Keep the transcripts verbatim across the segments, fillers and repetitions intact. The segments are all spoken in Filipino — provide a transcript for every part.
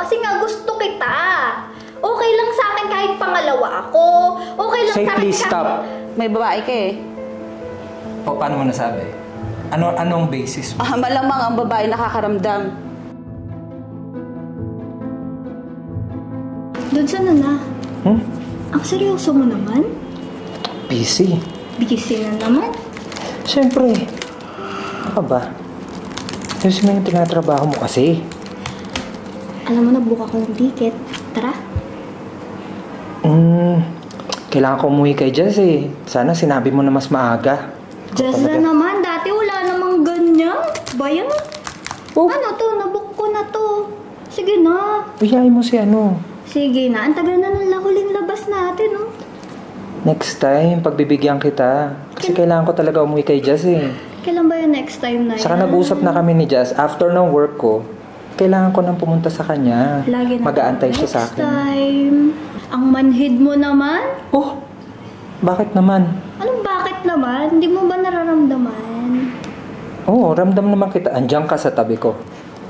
kasi nga gusto kita. Okay lang sa akin kahit pangalawa ako. Okay lang Say, sa akin please kahit... stop. May babae ka eh. O, paano mo nasabi? Ano, anong basis mo? Ah, malamang ang babae nakakaramdam. Doon sana na. Hmm? Ang seryoso mo naman? Busy. Busy na naman. Siyempre. Ano ba? Kasi may tinatrabaho mo kasi. Alam mo, nagbuka ko ng ticket. Tara. Hmm, kailangan ko umuwi kay Jazz eh. Sana sinabi mo na mas maaga. Just na naman. Dati wala namang ganyan. Bayan? Oh. Ano to? Nabook ko na to. Sige na. Uyayin mo si ano. Sige na. Ang tagal na ng huling labas natin, oh. Next time, pagbibigyan kita. Kasi kailangan ko talaga umuwi kay Jazz eh. Kailan ba yung next time na yan? Saka nag-usap na kami ni Jazz. After ng work ko, kailangan ko nang pumunta sa kanya. Lagi na. Mag-aantay siya sa Next akin. time. Ang manhid mo naman? Oh, bakit naman? Anong bakit naman? Hindi mo ba nararamdaman? Oo, ramdam naman kita. Andiyan ka sa tabi ko.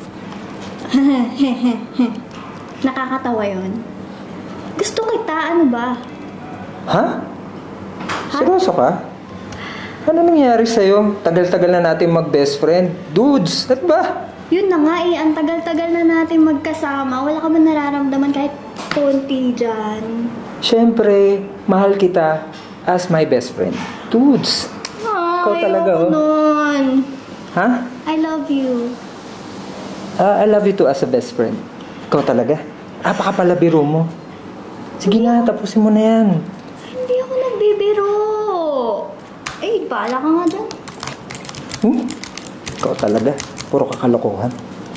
Nakakatawa yun. Gusto kita, ano ba? Ha? Seryoso ka? Ano nangyari sa'yo? Tagal-tagal na natin mag-best friend. Dudes, at ba? Yun na nga eh, ang tagal-tagal na natin magkasama. Wala ka ba nararamdaman kahit konti dyan? Siyempre, mahal kita as my best friend. Dudes. Ikaw Ay, talaga, ayoko oh. nun. Ha? I love you. Ah, I love you too as a best friend. Ikaw talaga? Apakapalabiro mo. Sige na, tapusin mo na yan. Hindi ako nagbibiro. Eh, bahala ka nga dyan. Hmm? Ikaw talaga. Puro kakalokohan.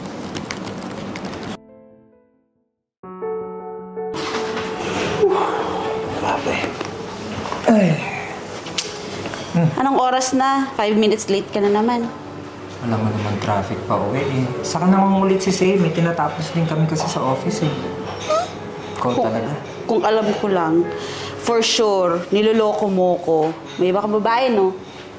Grabe. Ay. Anong oras na? Five minutes late ka na naman. Alam mo naman traffic pa uwi eh. Saka nangungulit si Say. May tinatapos din kami kasi sa office eh. Ikaw talaga. Kung alam ko lang, for sure, niloloko mo ko. May iba kang babae, no?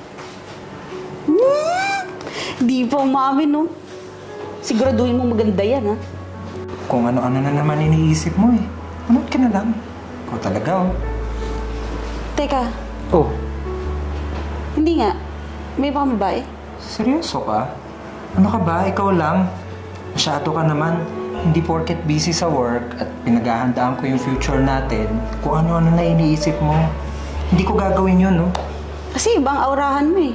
Hmm, di pa umamin, no? Siguraduhin mo maganda yan, ha? Kung ano-ano na naman iniisip mo eh. Manood ka na lang. Ikaw talaga oh. Teka, Oh, hindi nga. May iba kang babae? seryoso ka? Ano ka ba? Ikaw lang. Masyado ka naman. Hindi porket busy sa work at pinaghahandaan ko yung future natin, kung ano-ano na iniisip mo. Hindi ko gagawin yun, no? Kasi ibang aurahan mo, eh.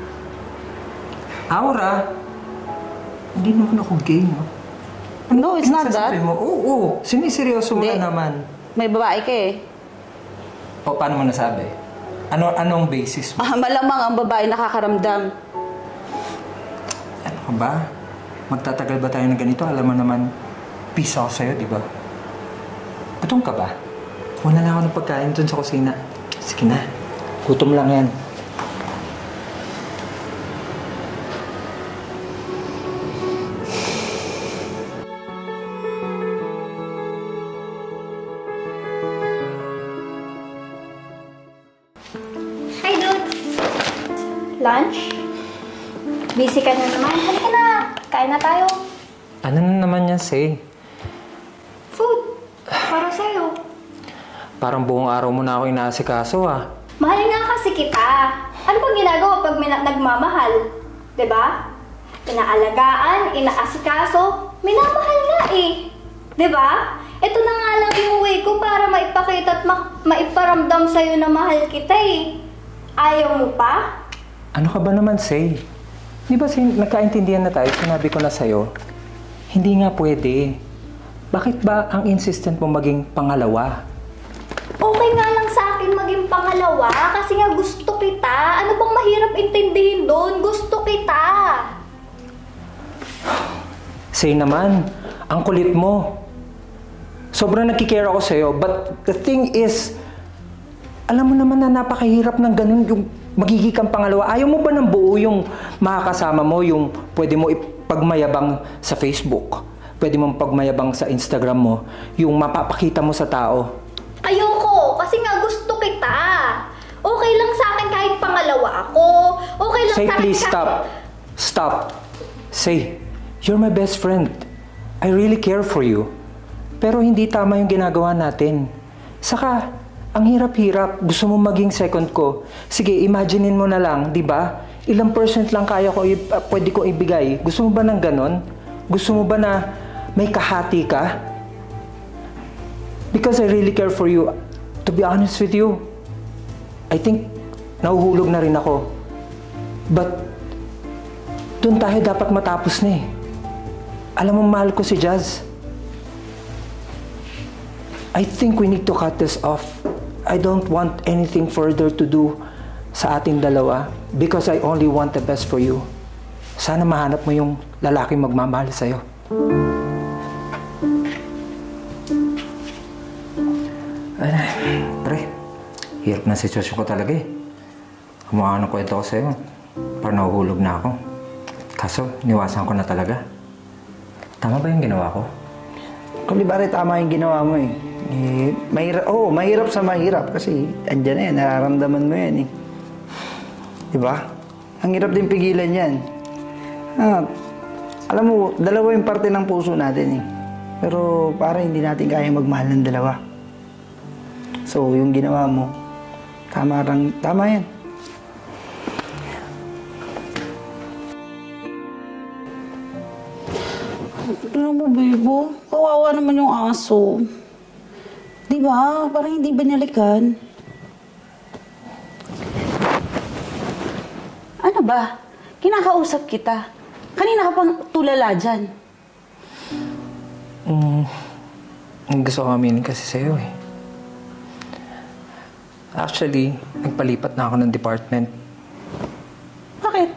Aura? Hindi naman ako gay, no? Ano No, it's not that. sasabi mo? Oo, oo. Siniseryoso mo Hindi. na naman. May babae ka, eh. O, paano mo nasabi? Ano, anong basis mo? Ah, malamang ang babae nakakaramdam. Ano ka ba? Magtatagal ba tayo na ganito? Alam mo naman, peace ako sa'yo, di ba? Gutom ka ba? Wala na ako ng pagkain dun sa kusina. Sige na. Gutom lang yan. Hi, dude. Lunch? Busy ka na naman. Halika na. Kain na tayo. Ano na naman yan, Say? Food. Para sa'yo. Parang buong araw mo na ako inaasikaso, ah. Mahal nga kasi kita. Ano bang ginagawa pag mina- nagmamahal? Diba? Inaalagaan, inaasikaso, minamahal nga eh. Diba? Ito na nga lang yung way ko para maipakita at ma- maiparamdam sa'yo na mahal kita eh. Ayaw mo pa? Ano ka ba naman, Say? Di ba sin- nagkaintindihan na tayo, sinabi ko na sa'yo, hindi nga pwede. Bakit ba ang insistent mo maging pangalawa? Okay nga lang sa akin maging pangalawa kasi nga gusto kita. Ano bang mahirap intindihin doon? Gusto kita. Say naman, ang kulit mo. Sobrang nagkikare ako sa'yo, but the thing is, alam mo naman na napakahirap ng ganun yung magiging kang pangalawa. Ayaw mo ba ng buo yung makakasama mo, yung pwede mo ipagmayabang sa Facebook, pwede mo pagmayabang sa Instagram mo, yung mapapakita mo sa tao? Ayoko, kasi nga gusto kita. Okay lang sa akin kahit pangalawa ako. Okay lang Say, sa akin please kahit- stop. Stop. Say, you're my best friend. I really care for you. Pero hindi tama yung ginagawa natin. Saka, ang hirap-hirap. Gusto mo maging second ko. Sige, imaginein mo na lang, di ba? Ilang percent lang kaya ko, i- uh, pwede ko ibigay. Gusto mo ba ng ganon? Gusto mo ba na may kahati ka? Because I really care for you. To be honest with you, I think nahuhulog na rin ako. But, doon tayo dapat matapos na eh. Alam mo, mahal ko si Jazz. I think we need to cut this off. I don't want anything further to do sa ating dalawa because I only want the best for you. Sana mahanap mo yung lalaking magmamahal sa'yo. Ay, pre, hirap na sitwasyon ko talaga eh. Kumukha ng kwento ko sa'yo. Parang nahuhulog na ako. Kaso, niwasan ko na talaga. Tama ba yung ginawa ko? Kung di ba rin tama yung ginawa mo eh. eh mahirap, oh, mahirap sa mahirap kasi andyan na yan, nararamdaman mo yan eh. Di ba? Ang hirap din pigilan yan. Ah, alam mo, dalawa yung parte ng puso natin eh. Pero para hindi natin kaya magmahal ng dalawa. So, yung ginawa mo, tama, rang, tama yan. Ano mo, Bebo? Kawawa naman yung aso. Di ba? Parang hindi binalikan. Ano ba? Kinakausap kita. Kanina ka pang tulala dyan. Mm, gusto ko aminin kasi sa'yo eh. Actually, nagpalipat na ako ng department. Bakit?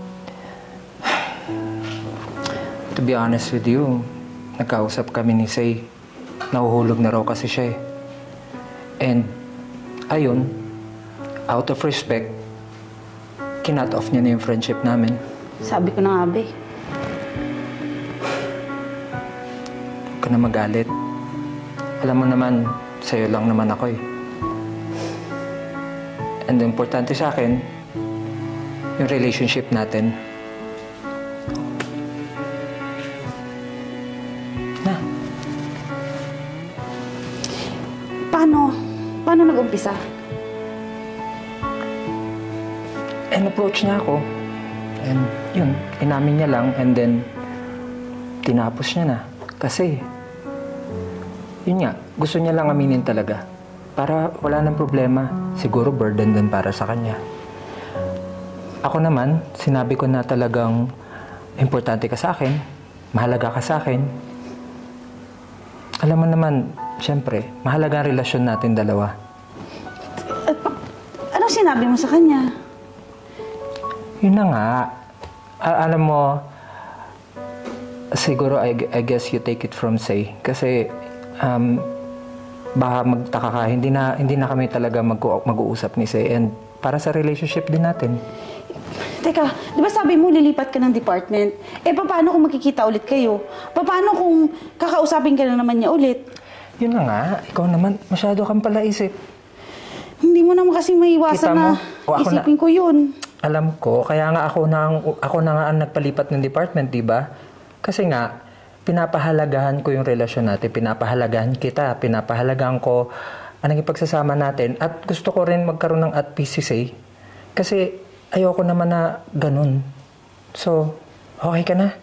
To be honest with you, nagkausap kami ni Say. Nahuhulog na raw kasi siya eh. And, ayun, out of respect, kinat off niya na yung friendship namin. Sabi ko na nga, be. Huwag ka na magalit. Alam mo naman, sa'yo lang naman ako eh. And importante sa akin, yung relationship natin. Na. Paano? Paano nag-umpisa? And approach niya ako. And yun, inamin niya lang and then tinapos niya na. Kasi, yun nga, gusto niya lang aminin talaga. Para wala nang problema. Siguro burden din para sa kanya. Ako naman, sinabi ko na talagang importante ka sa akin, mahalaga ka sa akin. Alam mo naman, siyempre, mahalaga ang relasyon natin dalawa. Anong sinabi mo sa kanya? Yun na nga. A- alam mo, siguro I, I guess you take it from Say. Kasi, um, baka magtaka ka, hindi na, hindi na kami talaga mag- mag-uusap ni Say. And para sa relationship din natin. Teka, di ba sabi mo lilipat ka ng department? Eh, paano kung magkikita ulit kayo? Paano kung kakausapin ka na naman niya ulit? Yun na nga. Ikaw naman, masyado kang palaisip. Hindi mo naman kasi maiwasan Kita mo? na O, ako isipin na- ko yun. Alam ko, kaya nga ako na, ang- ako na nga ang nagpalipat ng department, di ba? Kasi nga, pinapahalagahan ko yung relasyon natin, pinapahalagahan kita, pinapahalagahan ko ang naging pagsasama natin, at gusto ko rin magkaroon ng at peace si Say. Kasi ayoko naman na ganun. So, okay ka na?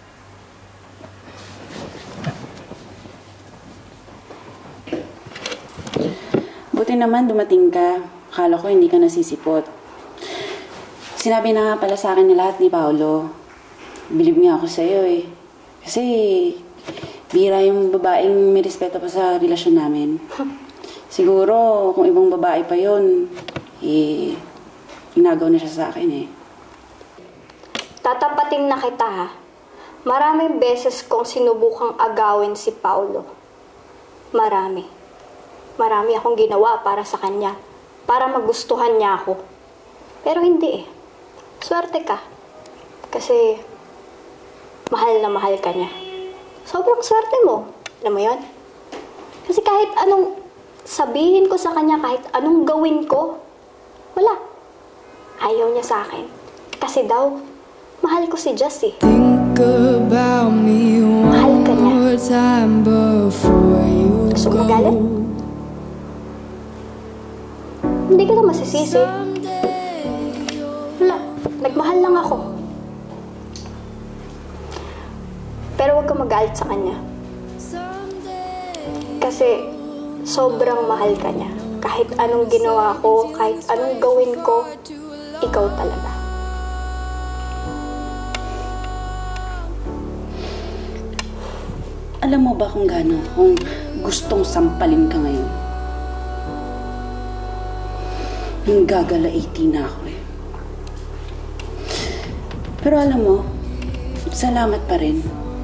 Buti naman dumating ka. Akala ko hindi ka nasisipot. Sinabi na nga pala sa akin na lahat ni Paolo. Bilib nga ako sa'yo eh. Kasi bira yung babaeng may respeto pa sa relasyon namin. Siguro kung ibang babae pa yon, eh, inagaw na siya sa akin eh. Tatapatin na kita ha. Maraming beses kong sinubukang agawin si Paulo. Marami. Marami akong ginawa para sa kanya. Para magustuhan niya ako. Pero hindi eh. Swerte ka. Kasi mahal na mahal ka niya. Sobrang swerte mo. Alam mo yun? Kasi kahit anong sabihin ko sa kanya, kahit anong gawin ko, wala. Ayaw niya sa akin. Kasi daw, mahal ko si Jazz eh. Think about me Mahal ka niya. one more time before Gusto mo magalit? Hindi kita masisisi. Wala, nagmahal lang ako. Pero huwag ka magalit sa kanya. Kasi sobrang mahal ka niya. Kahit anong ginawa ko, kahit anong gawin ko, ikaw talaga. Alam mo ba kung gaano, kung gustong sampalin ka ngayon? Yung gagalaiti na ako eh. Pero alam mo, salamat pa rin.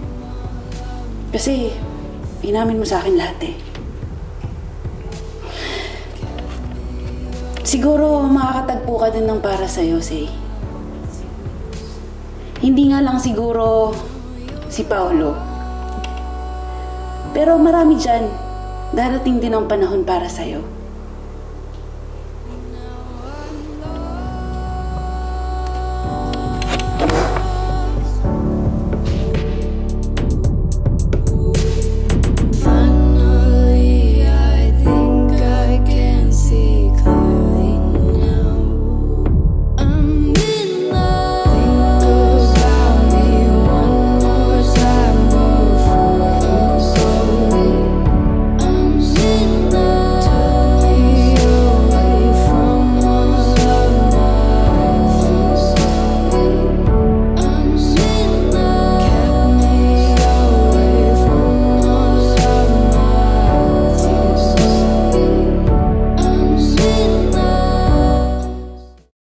Kasi, inamin mo sa akin lahat eh. Siguro makakatagpo ka din ng para sa'yo, Say. Hindi nga lang siguro si Paolo. Pero marami dyan, darating din ang panahon para sa'yo.